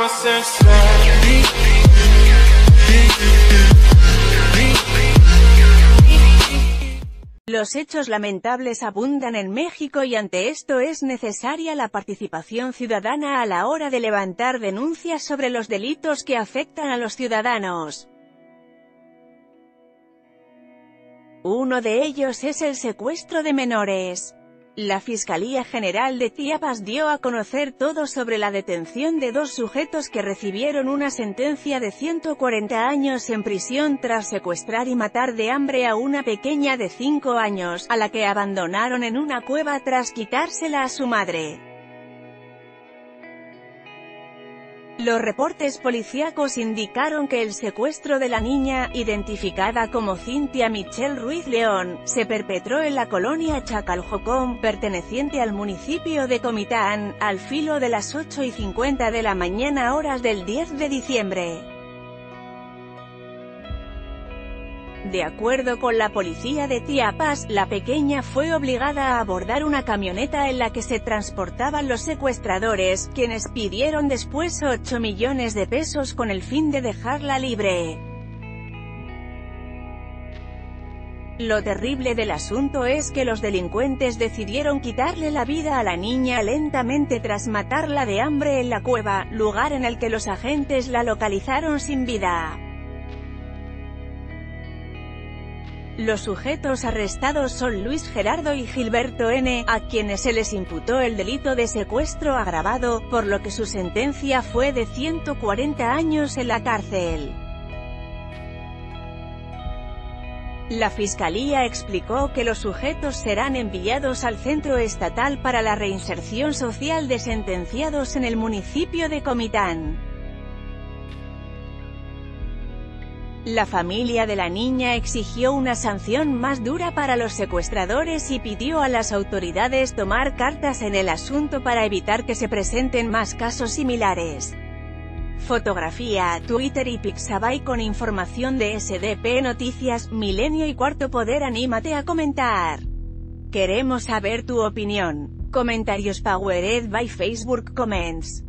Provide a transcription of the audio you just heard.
Los hechos lamentables abundan en México y ante esto es necesaria la participación ciudadana a la hora de levantar denuncias sobre los delitos que afectan a los ciudadanos. Uno de ellos es el secuestro de menores. La Fiscalía General de Chiapas dio a conocer todo sobre la detención de dos sujetos que recibieron una sentencia de 140 años en prisión tras secuestrar y matar de hambre a una pequeña de 5 años, a la que abandonaron en una cueva tras quitársela a su madre. Los reportes policíacos indicaron que el secuestro de la niña, identificada como Cynthia Michelle Ruiz León, se perpetró en la colonia Chacaljocón, perteneciente al municipio de Comitán, al filo de las 8:50 de la mañana horas del 10 de diciembre. De acuerdo con la policía de Chiapas, la pequeña fue obligada a abordar una camioneta en la que se transportaban los secuestradores, quienes pidieron después 8 millones de pesos con el fin de dejarla libre. Lo terrible del asunto es que los delincuentes decidieron quitarle la vida a la niña lentamente tras matarla de hambre en la cueva, lugar en el que los agentes la localizaron sin vida. Los sujetos arrestados son Luis Gerardo y Gilberto N., a quienes se les imputó el delito de secuestro agravado, por lo que su sentencia fue de 140 años en la cárcel. La Fiscalía explicó que los sujetos serán enviados al Centro Estatal para la Reinserción Social de sentenciados en el municipio de Comitán. La familia de la niña exigió una sanción más dura para los secuestradores y pidió a las autoridades tomar cartas en el asunto para evitar que se presenten más casos similares. Fotografía, Twitter y Pixabay con información de SDP Noticias, Milenio y Cuarto Poder. Anímate a comentar. Queremos saber tu opinión. Comentarios powered by Facebook Comments.